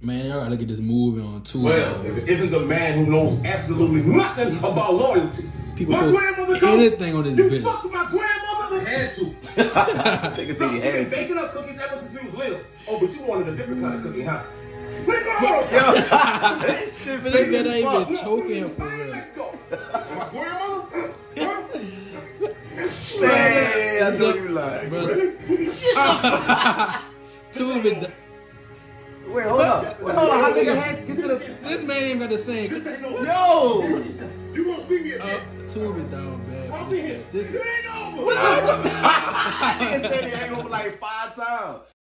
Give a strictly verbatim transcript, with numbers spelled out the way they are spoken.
Man, y'all gotta look at this movie on Tubi. Well, if it isn't the man who knows absolutely nothing about loyalty. People my post grandmother told anything on this you bitch. fucked with my grandmother? I had to. Nigga said he She been had to. baking us cookies ever since we was little. Oh, but you wanted a different kind of cookie, huh? Let go! This nigga ain't even choking him for real. Let go. My grandmother? Huh? Man, I know you lying. Brother. Tubi. Wait, hold up. Wait, hold on. How nigga had to get to the... This man ain't got to sing. This ain't no... Yo! You gonna see me Uh, again? Tubi down bad for this shit. This It ain't over! Nigga said he ain't over like five times.